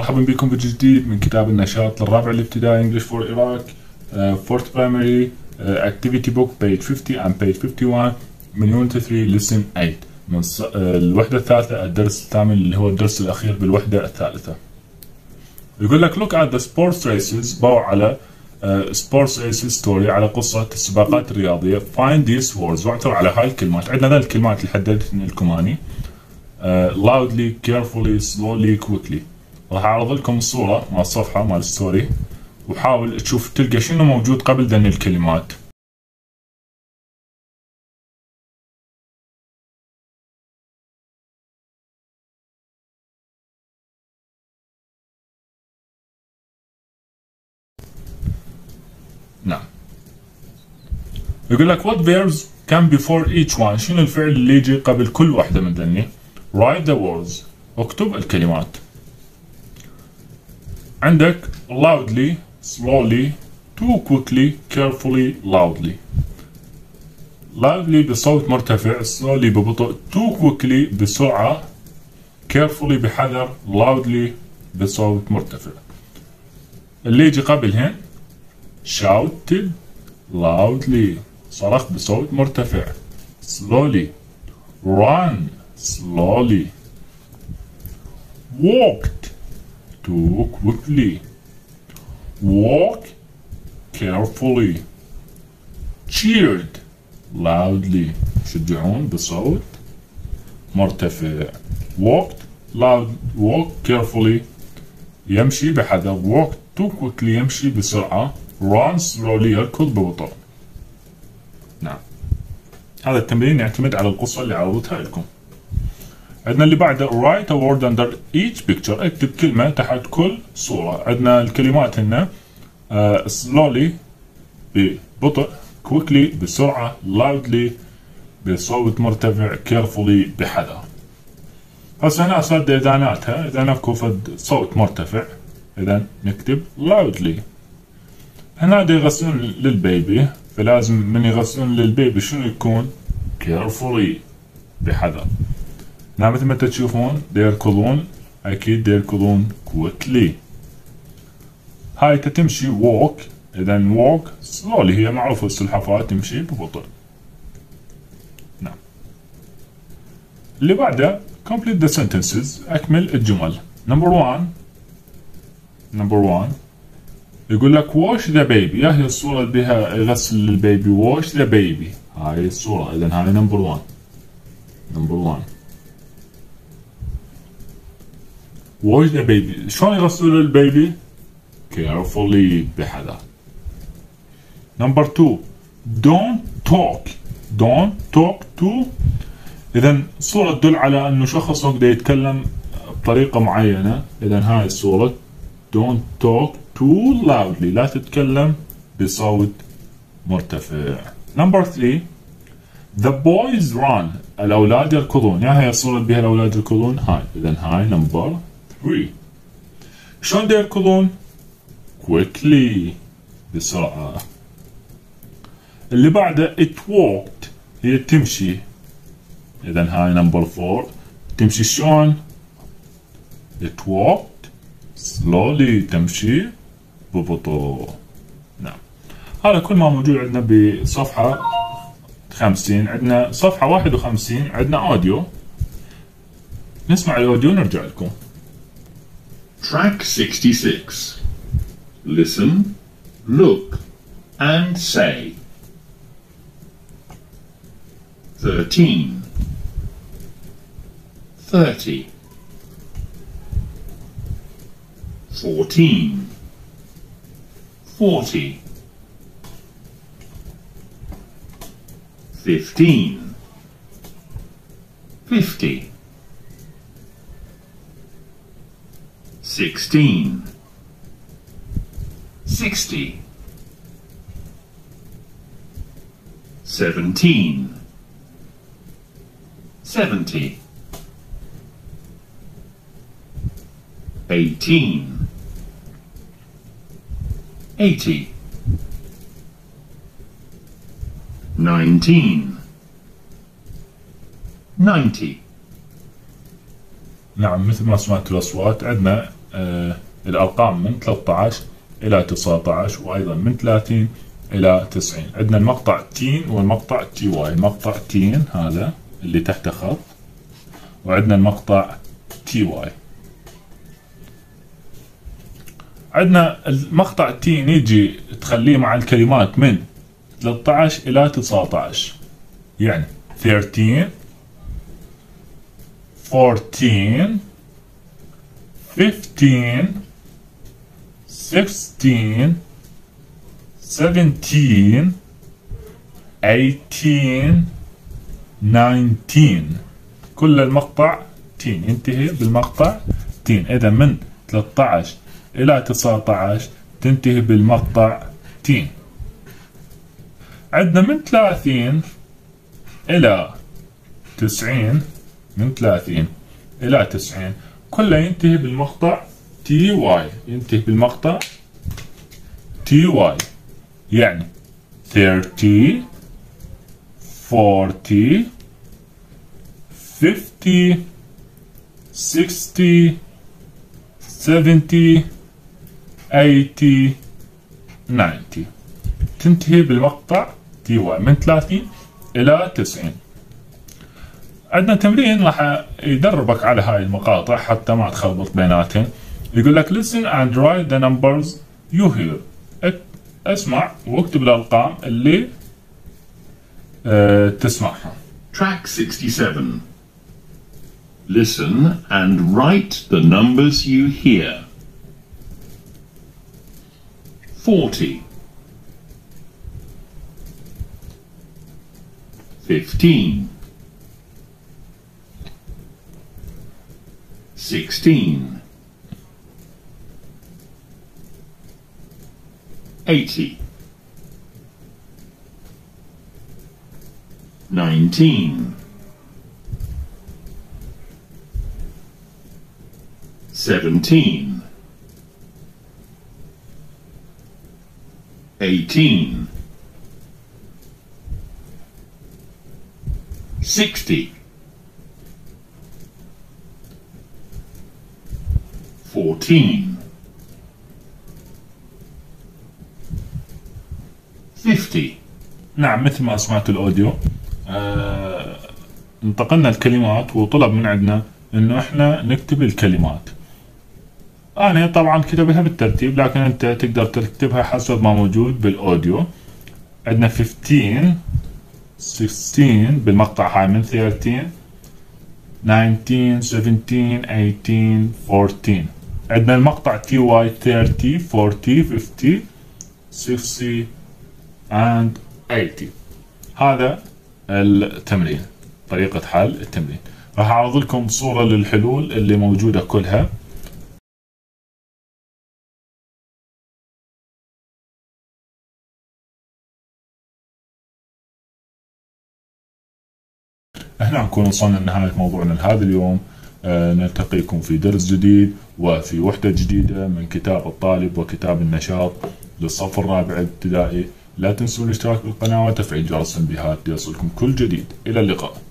مرحبا بكم في جديد من كتاب النشاط للرابع الابتدائي English for Iraq Fourth Primary Activity Book page 50 and page 51 من Unit 3 Lesson 8 من الوحدة الثالثة الدرس الثامن اللي هو الدرس الأخير بالوحدة الثالثة. يقول لك look at the sports races، ضوء على sports races story، على قصة السباقات الرياضية. find these words، واعثر على هاي الكلمات. عندنا ذا الكلمات اللي حددت لكم اني loudly carefully slowly quickly. راح اعرض لكم الصورة مال الصفحة مال الستوري وحاول تشوف تلقى شنو موجود قبل ذن الكلمات. نعم. يقول لك what verbs come before each one، شنو الفعل اللي يجي قبل كل واحدة من ذني. write the words، اكتب الكلمات. عندك loudly slowly too quickly carefully loudly. loudly بصوت مرتفع، slowly ببطء، too quickly بسرعة، carefully بحذر، loudly بصوت مرتفع. اللي يجي قبلهن shouted loudly صرخ بصوت مرتفع. slowly run slowly. walked too quickly. walk carefully. cheered loudly يشجعون بصوت مرتفع. walked loud walk carefully يمشي بحذر. walk too quickly يمشي بسرعة. run slowly يركض ببطء. نعم، هذا التمرين يعتمد على القصة اللي عرضتها لكم. عندنا اللي بعده write a word under each picture، اكتب كلمة تحت كل صورة. عندنا الكلمات هنا slowly ببطء، quickly بسرعة، loudly بصوت مرتفع، carefully بحذر. هسه هنا صار إذاناتها، إذا نكو فد صوت مرتفع إذا نكتب loudly. هنا دي يغسلون للبيبي، فلازم من يغسلون للبيبي شنو يكون؟ carefully بحذر. هنا مثل ما تشوفون يركضون، أكيد يركضون quickly. هاي تمشي walk، إذا walk slowly هي معروفة السلحفاة تمشي ببطء. نعم. اللي بعده complete the sentences، أكمل الجمل. number one يقول لك wash the baby، هي الصورة اللي بها يغسل البيبي. wash the baby هاي الصورة، إذا هاي number one. wash the baby شلون يغسلون البيبي؟ carefully بحذر. number two don't talk to، إذا صورة تدل على أنه شخص وقته يتكلم بطريقة معينة. إذا هاي الصورة don't talk too loudly، لا تتكلم بصوت مرتفع. number three the boys run، الأولاد يركضون. هي الصورة اللي بها الأولاد يركضون هاي، إذا هاي number three. شلون يركضون؟ quickly بسرعة. اللي بعده it walked، هي تمشي، إذا هاي number four. تمشي شلون؟ it walked slowly تمشي ببطء. نعم، هذا كل ما موجود عندنا بصفحة 50. عندنا صفحة 51 عندنا أوديو، نسمع الأوديو ونرجع لكم. Track 66. Listen, look, and say. 13 30 14 40 15 50 16 60 17 70 18 80 19 90. نعم، مثل ما سمعتوا الأصوات عندنا الأرقام من 13 إلى 19 وأيضا من 30 إلى 90. عندنا المقطع تين والمقطع تي واي. المقطع تين هذا اللي تحته خط، وعندنا المقطع تي واي. عندنا المقطع تين يجي تخليه مع الكلمات من 13 إلى 19، يعني 13 14 15 16 17 18 19. كل المقطع تين ينتهي بالمقطع تين. إذا من 13 إلى 19 تنتهي بالمقطع تين. عندنا من 30 إلى 90، من 30 إلى 90 كله ينتهي بالمقطع تي واي. ينتهي بالمقطع تي واي، يعني 30 40 50 60 70 80 90. تنتهي بالمقطع تي واي من 30 إلى 90. عندنا تمرين راح يدربك على هاي المقاطع حتى ما تخلط بيناتهم. يقول لك listen and write the numbers you hear. اسمع واكتب الأرقام اللي تسمعها. Track 67. Listen and write the numbers you hear. 40 15 16 80 19 17 18 60 14 50. نعم، مثل ما سمعت الأوديو انتقلنا الكلمات وطلب من عندنا إنه إحنا نكتب الكلمات. أنا طبعا كتبها بالترتيب، لكن أنت تقدر تكتبها حسب ما موجود بالأوديو. عندنا 15 16 بالمقطع هاي من 13 19 17 18 14. عندنا المقطع تي واي 30 40 50 60 and 80. هذا التمرين، طريقة حل التمرين. راح أعرض لكم صورة للحلول اللي موجودة كلها. احنا نكون وصلنا لنهاية موضوعنا لهذا اليوم. نلتقيكم في درس جديد وفي وحدة جديدة من كتاب الطالب وكتاب النشاط للصف الرابع الابتدائي. لا تنسوا الاشتراك بالقناة وتفعيل جرس التنبيهات ليصلكم كل جديد. إلى اللقاء.